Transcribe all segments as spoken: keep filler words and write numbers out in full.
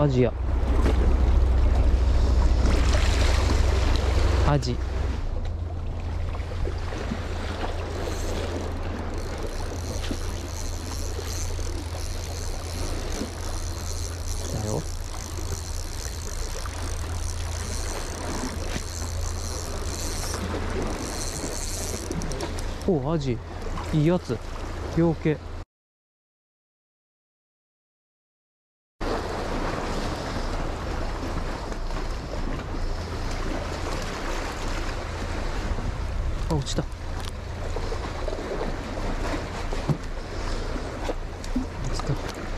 アジア、アジ、だよ。お、アジいいやつ、養鶏。あ、落ちた。落ちた。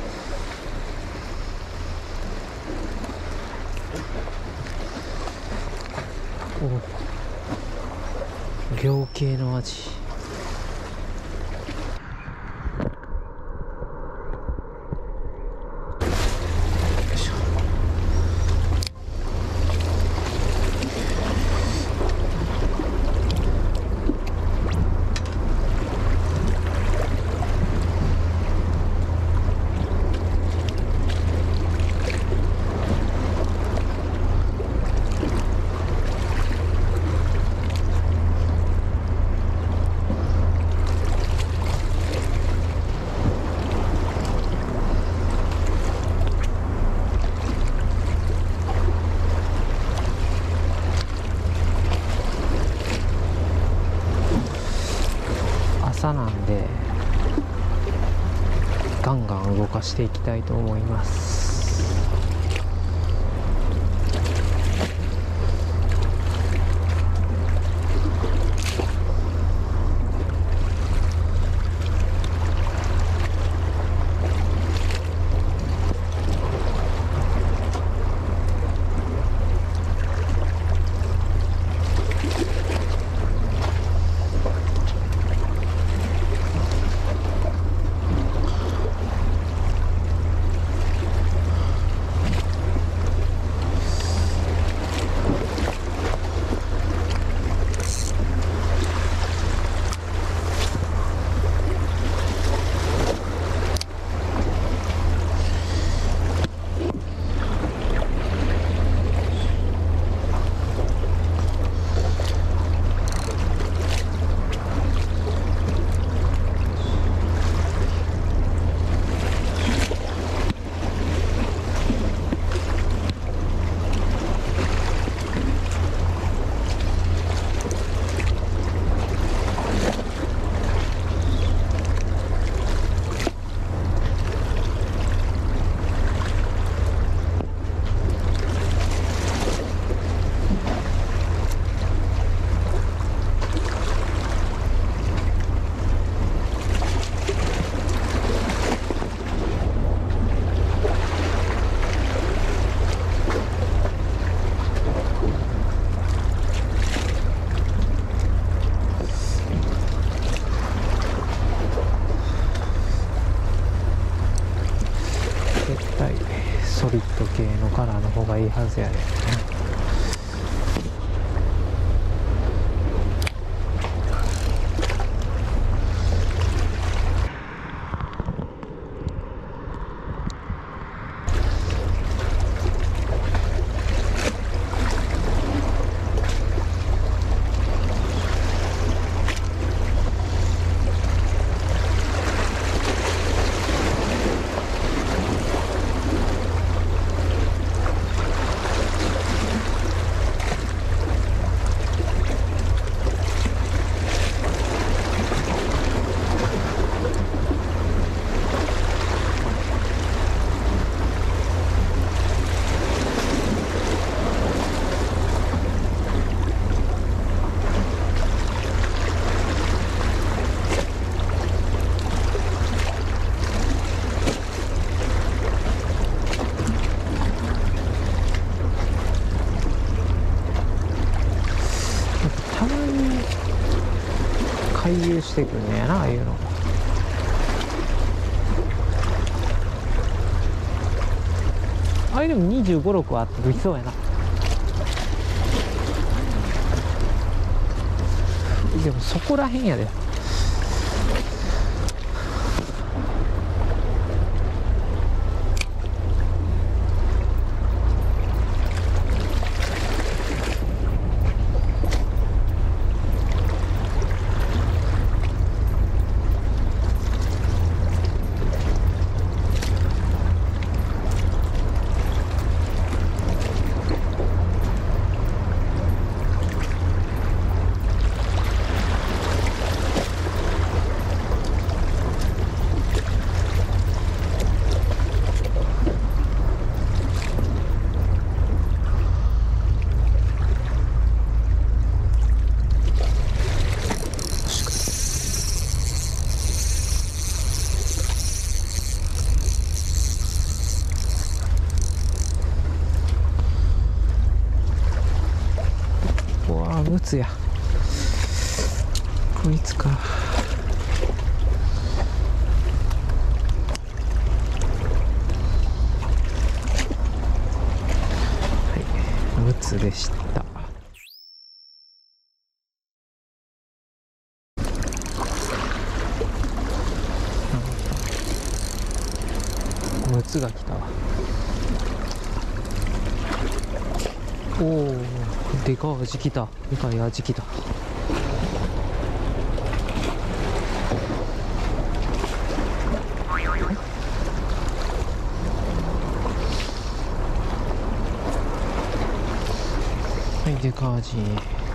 お、養鶏のアジ。朝なんでガンガン動かしていきたいと思います。ソリッド系のカラーの方がいいはずやね。回遊してくんねやな、ああいうの。あれでもにじゅうご、ろくはあってできそうやな。でもそこらへんやで。 つや。こいつか。はい、むつでした。むつが来たわ。おお、でかい味来た。でかい味来た。はい、でかい味。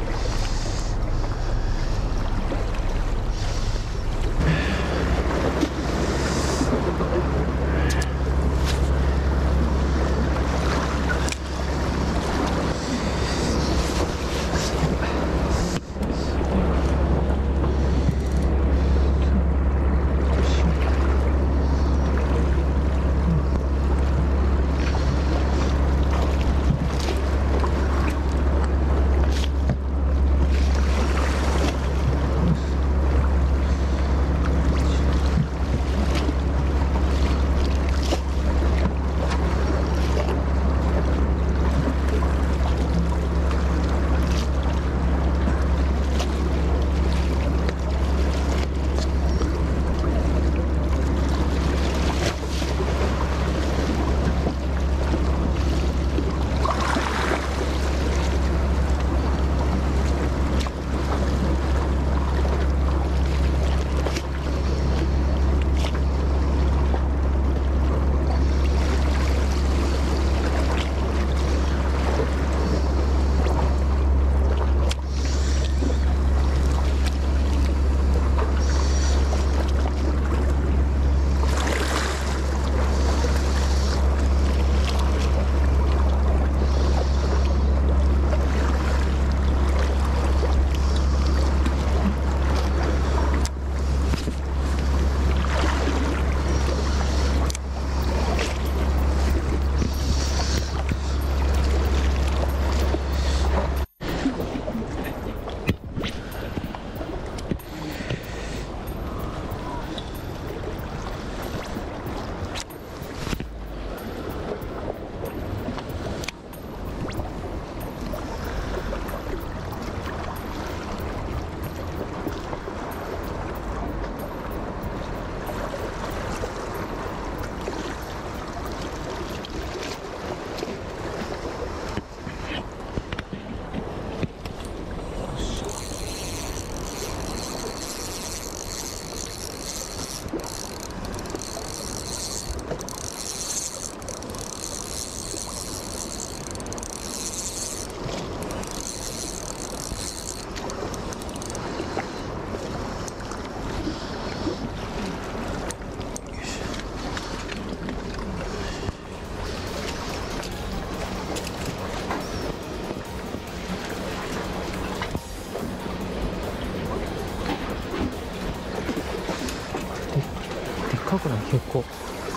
かくない？結構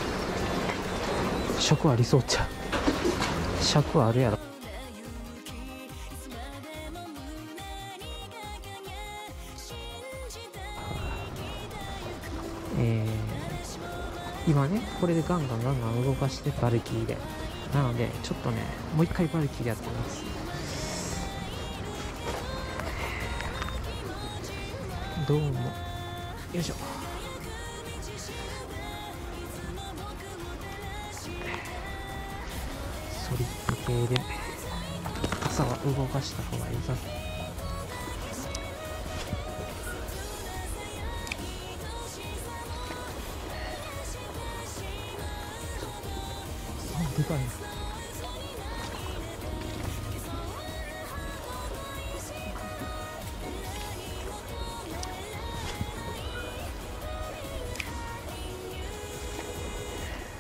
尺ありそうっちゃ尺あるやろ。えー、今ねこれでガンガンガンガン動かしてバルキリーで、なのでちょっとねもう一回バルキリーやってみます。どうもよいしょ。ソリッド系で傘は動かした方がいいぞ。あ、でかいな。